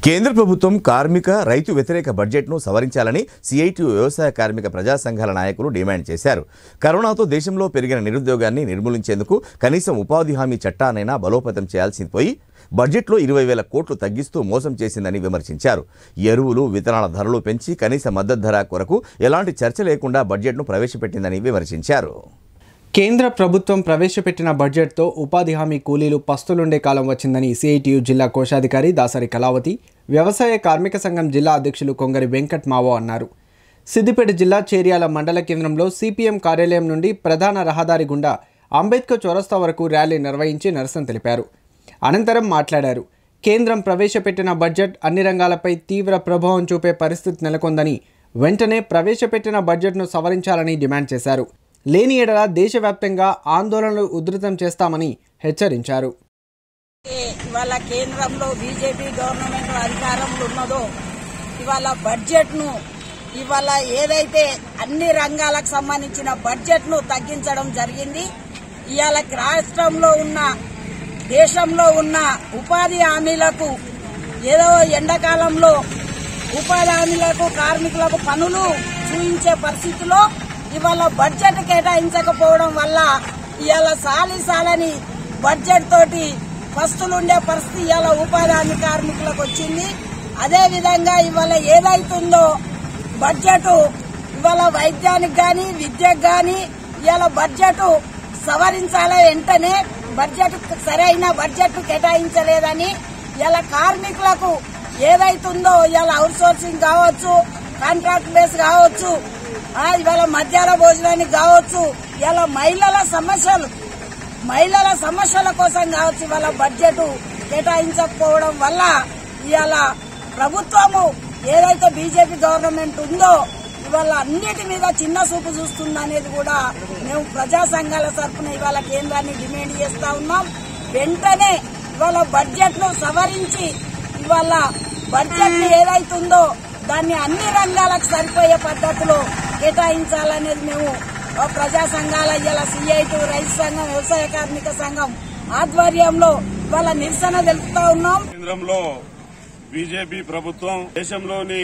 కేంద్ర ప్రభుత్వం కార్మిక రైతు వ్యతిరేక బడ్జెట్ను సవరించాలని సిఐటియు వ్యవసాయ కార్మిక ప్రజా సంఘాల నాయకులు డిమాండ్ చేశారు. కరోనాతో దేశంలో పెరిగిన నిరుద్యోగాన్ని నిర్మూలించేందుకు కనీసం ఉపాధి హామీ చట్టానైనా బలోపేతం చేయాల్సింది పోయి బడ్జెట్లో 20,000 కోట్లు తగ్గిస్తూ మోసం చేసిందని విమర్శించారు. ఎరువులు, విత్తనాల ధరలు పెంచి కనీస మద్దతు ధర కొరకు ఎలాంటి చర్చ లేకుండా బడ్జెట్ను ప్రవేశపెట్టిందని విమర్శించారు. కేంద్ర ప్రభుత్వం ప్రవేశపెట్టిన బడ్జెట్తో ఉపాధి హామీ కూలీలు పస్తులుండే కాలం వచ్చిందని సిఐటియు జిల్లా కోశాధికారి దాసరి కళావతి, వ్యవసాయ కార్మిక సంఘం జిల్లా అధ్యక్షులు కొంగరి వెంకట్ మావో అన్నారు. సిద్దిపేట జిల్లా చేర్యాల మండల కేంద్రంలో సిపిఎం కార్యాలయం నుండి ప్రధాన రహదారి గుండా అంబేద్కర్ చౌరస్తా వరకు ర్యాలీ నిర్వహించి నిరసన తెలిపారు. అనంతరం మాట్లాడారు. కేంద్రం ప్రవేశపెట్టిన బడ్జెట్ అన్ని రంగాలపై తీవ్ర ప్రభావం చూపే పరిస్థితి నెలకొందని, వెంటనే ప్రవేశపెట్టిన బడ్జెట్ను సవరించాలని డిమాండ్ చేశారు. లేని ఎడల దేశవ్యాప్తంగా ఆందోళనలు ఉధృతం చేస్తామని హెచ్చరించారు. ఇవాళ కేంద్రంలో బీజేపీ గవర్నమెంట్ అధికారంలో ఉన్నదో ఇవాళ బడ్జెట్ను ఇవాళ ఏదైతే అన్ని రంగాలకు సంబంధించిన బడ్జెట్ను తగ్గించడం జరిగింది. ఇవాళ రాష్ట్రంలో ఉన్న దేశంలో ఉన్న ఉపాధి హామీలకు ఏదో ఎండాకాలంలో ఉపాధి హామీలకు కార్మికులకు పనులు చూయించే పరిస్థితిలో ఇవాళ బడ్జెట్ కేటాయించకపోవడం వల్ల ఇవాళ సాలని బడ్జెట్ తోటి పస్తులుండే పరిస్థితి ఇవాళ ఉపాధి హామీ కార్మికులకు వచ్చింది. అదేవిధంగా ఇవాళ ఏదైతుందో బడ్జెట్ ఇవాళ వైద్యానికి గాని విద్యకు గాని ఇవాళ బడ్జెట్ సవరించాలి. వెంటనే బడ్జెట్ సరైన బడ్జెట్ కేటాయించలేదని ఇవాళ కార్మికులకు ఏదైతుందో ఇవాళ అవుట్ సోర్సింగ్ కావచ్చు, కాంట్రాక్ట్ బేస్ కావచ్చు, ఇవాళ మధ్యాహ్న భోజనానికి కావచ్చు, ఇవాళ మహిళల సమస్యల కోసం కావచ్చు ఇవాళ బడ్జెట్ కేటాయించకపోవడం వల్ల ఇవాళ ప్రభుత్వము ఏదైతే బీజేపీ గవర్నమెంట్ ఉందో ఇవాళ అన్నిటి మీద చిన్న చూపు చూస్తుందనేది కూడా మేము ప్రజా సంఘాల తరఫున ఇవాళ కేంద్రాన్ని డిమాండ్ చేస్తా ఉన్నాం. వెంటనే ఇవాళ బడ్జెట్ ను సవరించి ఇవాళ బడ్జెట్ ఏదైతుందో దాన్ని అన్ని రంగాలకు సరిపోయే పద్ధతిలో కేటాయించాలనేది మేము ప్రజా సంఘాల ఇవాళ సిఐటి రైతు సంఘం, వ్యవసాయ కార్మిక సంఘం ఆధ్వర్యంలో ఇవాళ నిరసన తెలుపుతా ఉన్నాం. కేంద్రంలో బీజేపీ ప్రభుత్వం దేశంలోని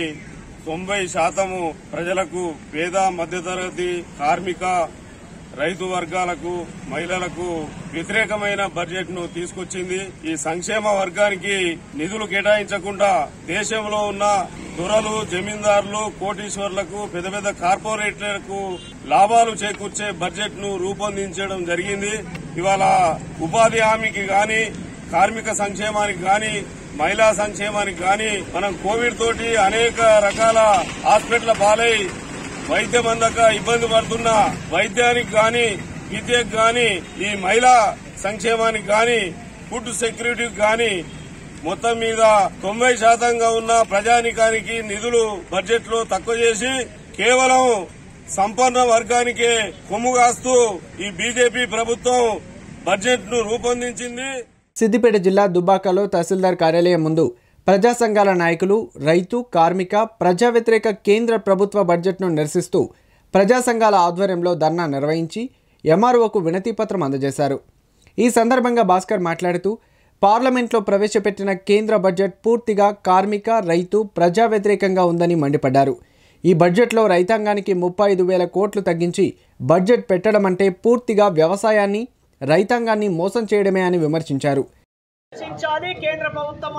90% ప్రజలకు పేద, మధ్యతరగతి, కార్మిక, రైతు వర్గాలకు, మహిళలకు వ్యతిరేకమైన బడ్జెట్ ను తీసుకొచ్చింది. ఈ సంక్షేమ వర్గానికి నిధులు కేటాయించకుండా దేశంలో ఉన్న దొరలు, జమీందారులు, కోటీశ్వర్లకు, పెద్ద పెద్ద కార్పొరేట్లకు లాభాలు చేకూర్చే బడ్జెట్ ను రూపొందించడం జరిగింది. ఇవాళ ఉపాధి హామీకి గాని, కార్మిక సంక్షేమానికి గాని, మహిళా సంక్షేమానికి గాని మనం కోవిడ్ తోటి అనేక రకాల హాస్పిటల్ పాలై వైద్యం అందక ఇబ్బంది పడుతున్న వైద్యానికి గాని, విద్యకు గాని, ఈ మహిళా సంక్షేమానికి గాని, ఫుడ్ సెక్యూరిటీకి గాని మొత్తం మీద 90% ఉన్న ప్రజానికానికి నిధులు బడ్జెట్ లో తక్కువ చేసి కేవలం సంపన్న వర్గానికే కొమ్ము కాస్తూ ఈ బీజేపీ ప్రభుత్వం బడ్జెట్ ను రూపొందించింది. సిద్దిపేట జిల్లా దుబ్బాకలో తహసీల్దార్ కార్యాలయం ముందు ప్రజా సంఘాల నాయకులు రైతు, కార్మిక, ప్రజా వ్యతిరేక కేంద్ర ప్రభుత్వ బడ్జెట్ను నిరసిస్తూ ప్రజా సంఘాల ఆధ్వర్యంలో ధర్నా నిర్వహించి ఎంఆర్ఓకు వినతిపత్రం అందజేశారు. ఈ సందర్భంగా భాస్కర్ మాట్లాడుతూ పార్లమెంట్లో ప్రవేశపెట్టిన కేంద్ర బడ్జెట్ పూర్తిగా కార్మిక, రైతు, ప్రజా వ్యతిరేకంగా ఉందని మండిపడ్డారు. ఈ బడ్జెట్లో రైతాంగానికి 35,000 కోట్లు తగ్గించి బడ్జెట్ పెట్టడం అంటే పూర్తిగా వ్యవసాయాన్ని, రైతాంగాన్ని మోసం చేయడమే అని విమర్శించారు. కేంద్ర ప్రభుత్వం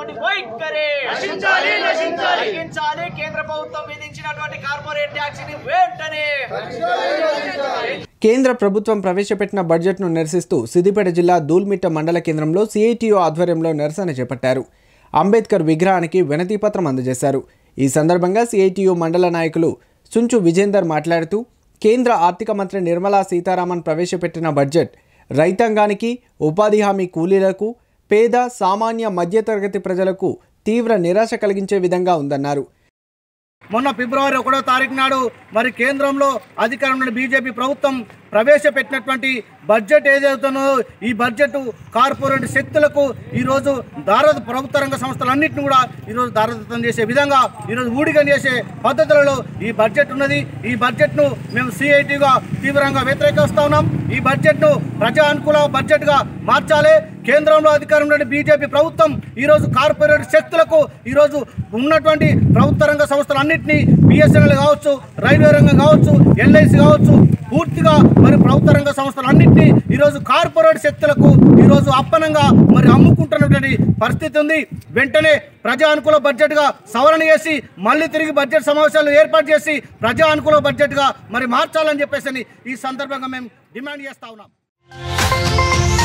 కేంద్ర ప్రభుత్వం విధించినటువంటి కార్పొరేట్ ట్యాక్స్ ని వెంటనే కేంద్ర ప్రభుత్వం ప్రవేశపెట్టిన బడ్జెట్ను నిరసిస్తూ సిద్దిపేట జిల్లా దూల్మిట్ట మండల కేంద్రంలో సిఐటియు ఆధ్వర్యంలో నిరసన చేపట్టారు. అంబేద్కర్ విగ్రహానికి వినతిపత్రం అందజేశారు. ఈ సందర్భంగా సిఐటియు మండల నాయకులు సుంచు విజేందర్ మాట్లాడుతూ కేంద్ర ఆర్థిక మంత్రి నిర్మలా సీతారామన్ ప్రవేశపెట్టిన బడ్జెట్ రైతాంగానికి, ఉపాధి హామీ కూలీలకు, పేద, సామాన్య, మధ్యతరగతి ప్రజలకు తీవ్ర నిరాశ కలిగించే విధంగా ఉందన్నారు. మొన్న ఫిబ్రవరి 1వ తారీఖు నాడు మరి కేంద్రంలో అధికారంలో బీజేపీ ప్రభుత్వం ప్రవేశపెట్టినటువంటి బడ్జెట్ ఏదైతుందో ఈ బడ్జెట్ కార్పొరేట్ శక్తులకు ఈరోజు ప్రభుత్వ రంగ సంస్థలన్నింటినీ కూడా ఈరోజు దారదత్తం చేసే విధంగా ఈరోజు ఊడిగం చేసే పద్ధతులలో ఈ బడ్జెట్ ఉన్నది. ఈ బడ్జెట్ను మేము సిఐటిగా తీవ్రంగా వ్యతిరేకిస్తా ఉన్నాం. ఈ బడ్జెట్ను ప్రజా అనుకూల బడ్జెట్గా మార్చాలి. కేంద్రంలో అధికారంలో బీజేపీ ప్రభుత్వం ఈరోజు కార్పొరేట్ శక్తులకు ఈరోజు ఉన్నటువంటి ప్రభుత్వ రంగ సంస్థలన్నింటినీ బిఎస్ఎన్ఎల్ కావచ్చు, రైల్వే రంగం కావచ్చు, ఎల్ఐసి కావచ్చు, పూర్తిగా మరి ప్రభుత్వ రంగ సంస్థలన్నింటినీ ఈరోజు కార్పొరేట్ శక్తులకు ఈరోజు అప్పనంగా మరి అమ్ముకుంటున్నటువంటి పరిస్థితి ఉంది. వెంటనే ప్రజా అనుకూల బడ్జెట్గా సవరణ చేసి మళ్ళీ తిరిగి బడ్జెట్ సమావేశాలు ఏర్పాటు చేసి ప్రజా అనుకూల బడ్జెట్గా మరి మార్చాలని చెప్పేసి ఈ సందర్భంగా మేము డిమాండ్ చేస్తా ఉన్నాం.